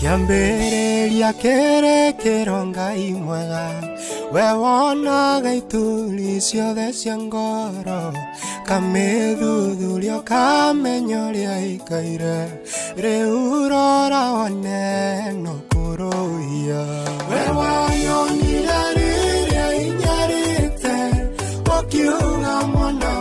Kiambereria kerekero Ngai mwega, we wonaga ituri ciothe cia ngoro, kamithuthuria kamenya uria ikaire, riu rora wone no kuruia. We wanyonire riria inyarite, ukiuga mwana